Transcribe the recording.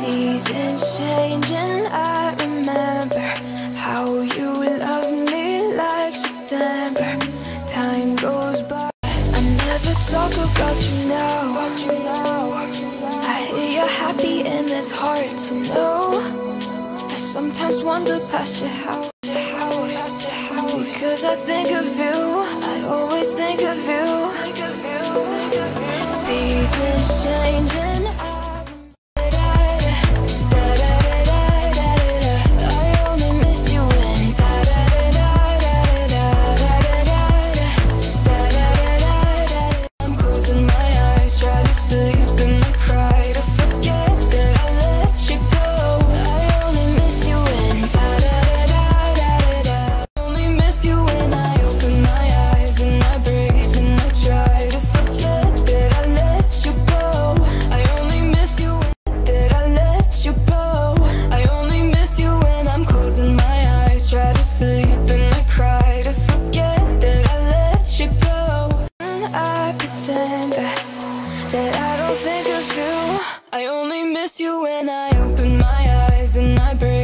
Seasons change and I remember how you loved me like September. Time goes by, I never talk about you now. I hear you're happy and it's hard to know. I sometimes wander past your house, because I think of you, I always think of you. Seasons change and that I don't think of you. I only miss you when I open my eyes and I breathe.